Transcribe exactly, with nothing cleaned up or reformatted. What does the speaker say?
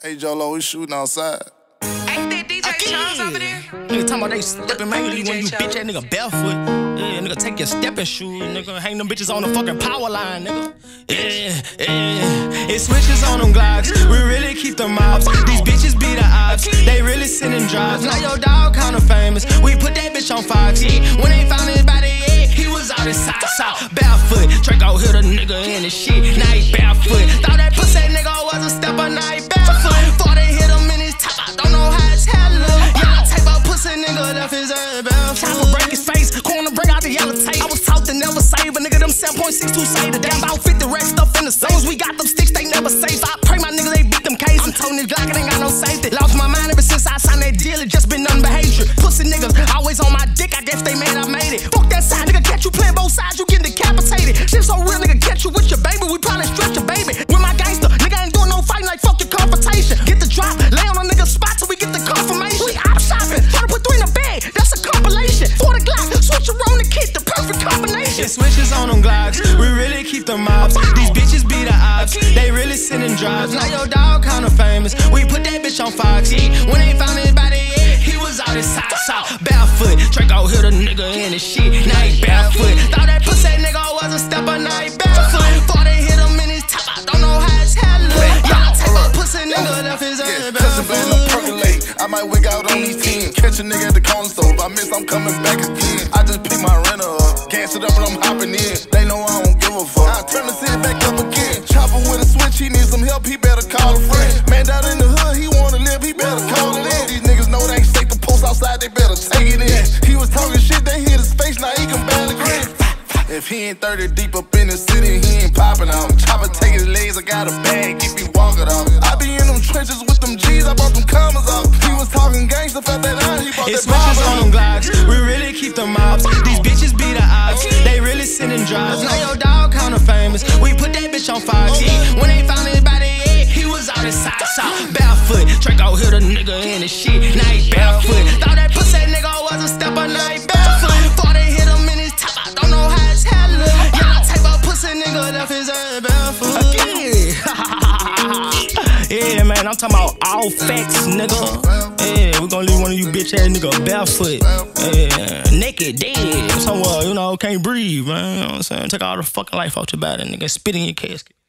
Hey, Jolo, we shooting outside. Ain't that D J Charles over there? Nigga talking about they stepping, man. When you bitch that nigga barefoot. Yeah, nigga, take your stepping shoes, nigga. Hang them bitches on the fucking power line, nigga. Yeah, yeah. It switches on them Glocks. We really keep them mobs. These bitches be the ops. They really sending drives. Now your dog kinda famous. We put that bitch on Fox. When they found his body, yeah, he was out his socks out. Barefoot. Draco hit a nigga in his shit. Now he barefoot. Thought that pussy nigga was a stepper. Now he barefoot. Before they hit him in his top, I don't know how his hair look. Y'all tape up pussy nigga left his ass barefoot. Chopper break his face. Corner bring out the yellow tape. I was taught to never save a nigga. Them seven point six two say the damn about fifty rest stuff in the zones. We got them sticks, they never safe. I pray my niggas they beat them cases. I'm told this Glock it ain't got no safety. Lost my mind ever since I signed that deal. It just been nothing but hatred. Pussy niggas always on my dick. I guess they mad I made it. Fuck that side, nigga. Catch you playing both sides, you getting decapitated. Shit so real, nigga. Catch you with your baby. We probably stretch your baby. With my gangster, nigga ain't doing no fighting like fuck your confrontation. Get the drop, lay on a nigga's spot till we get the confirmation. We op shopping, try to put three in the bag. That's a compilation. For the Glock, switch around the kit, the perfect combination. It switches on them Glocks. We really keep them mobs. These bitches be the ops. They really sending drives. Now your dog kinda famous. We put that bitch on Fox. When they found his body, yeah, he was out his socks out. Barefoot. Draco hit a nigga in his shit. Now he barefoot. Thought that pussy nigga was a stepper. Now he barefoot. Before they hit him in his top, I don't know how his hair look. Y'all take that pussy nigga left his ass barefoot. I might wig out on these teams. Catch a nigga at the corner store. If I miss, I'm coming back again. I just pick my renter up. Gas it up and I'm hopping in. They know I don't give a fuck. I turn the city back up again. Chopper with a switch, he needs some help, he better call a friend. Man down in the hood, he wanna live, he better call it in. These niggas know they ain't safe to post outside, they better take it in. He was talking shit, they hit his face, now he can barely grin. If he ain't thirty deep up in the city, he ain't popping out. Chopper take his legs, I got a bag, if he walking out. I be in them trenches with them G's, I brought them commas out. He was talking gangsta, felt that iron, he brought it that bomb switches on them Glocks. We really keep them mobs. These bitches be the ops. They really sending drives. Now your dog kinda famous. We put that bitch on Fox. When they found his body, yeah, he was out his socks out. Barefoot. Draco hit a nigga in his shit. Now he barefoot. Thought that pussy nigga was a stepper. Now he barefoot. Before they hit him in his top, I don't know how his hair look. Y'all tape up pussy nigga left his ass barefoot. Yeah, man, I'm talking about all facts, nigga. Yeah, we gonna leave one of you bitch ass nigga barefoot. Yeah, naked, dead, somewhere, you know, can't breathe, man. You know what I'm saying? Take all the fucking life out your body, nigga. Spit in your casket.